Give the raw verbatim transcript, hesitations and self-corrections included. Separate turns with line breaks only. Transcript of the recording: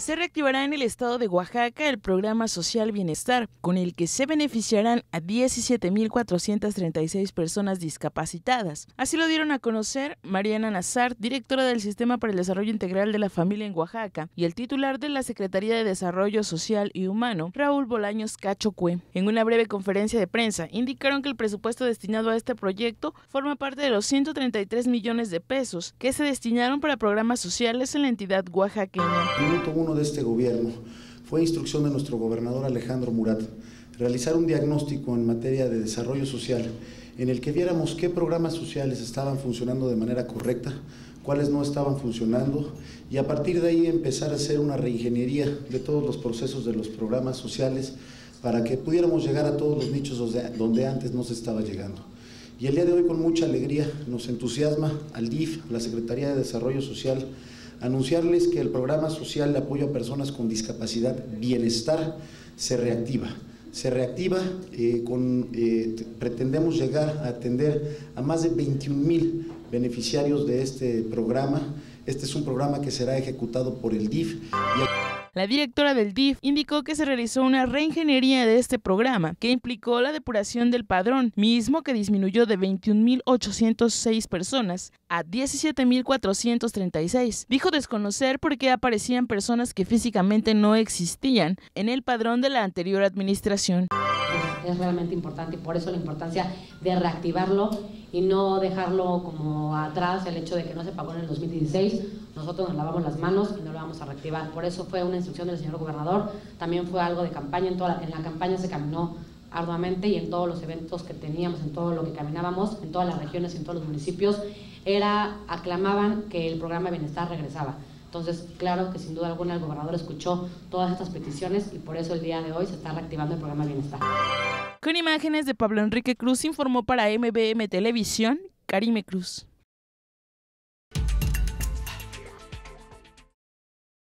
Se reactivará en el estado de Oaxaca el programa Social Bienestar, con el que se beneficiarán a diecisiete mil cuatrocientas treinta y seis personas discapacitadas. Así lo dieron a conocer Mariana Nazar, directora del Sistema para el Desarrollo Integral de la Familia en Oaxaca, y el titular de la Secretaría de Desarrollo Social y Humano, Raúl Bolaños Cachocue. En una breve conferencia de prensa, indicaron que el presupuesto destinado a este proyecto forma parte de los ciento treinta y tres millones de pesos que se destinaron para programas sociales en la entidad oaxaqueña.
Minuto uno de este gobierno fue instrucción de nuestro gobernador Alejandro Murat realizar un diagnóstico en materia de desarrollo social en el que viéramos qué programas sociales estaban funcionando de manera correcta, cuáles no estaban funcionando, y a partir de ahí empezar a hacer una reingeniería de todos los procesos de los programas sociales para que pudiéramos llegar a todos los nichos donde antes no se estaba llegando. Y el día de hoy, con mucha alegría, nos entusiasma al D I F, la Secretaría de Desarrollo Social, anunciarles que el programa social de apoyo a personas con discapacidad Bienestar se reactiva. Se reactiva, eh, con, eh, pretendemos llegar a atender a más de veintiún mil beneficiarios de este programa. Este es un programa que será ejecutado por el D I F. Y...
La directora del D I F indicó que se realizó una reingeniería de este programa, que implicó la depuración del padrón, mismo que disminuyó de veintiún mil ochocientas seis personas a diecisiete mil cuatrocientas treinta y seis. Dijo desconocer por qué aparecían personas que físicamente no existían en el padrón de la anterior administración.
Es realmente importante y por eso la importancia de reactivarlo y no dejarlo como atrás el hecho de que no se pagó en el dos mil dieciséis. Nosotros nos lavamos las manos y no lo vamos a reactivar. Por eso fue una instrucción del señor gobernador, también fue algo de campaña, en, toda la, en la campaña se caminó arduamente y en todos los eventos que teníamos, en todo lo que caminábamos, en todas las regiones, en todos los municipios, era, aclamaban que el programa de bienestar regresaba. Entonces, claro que sin duda alguna el gobernador escuchó todas estas peticiones y por eso el día de hoy se está reactivando el programa de bienestar.
Con imágenes de Pablo Enrique Cruz, informó para M B M Televisión, Karime Cruz.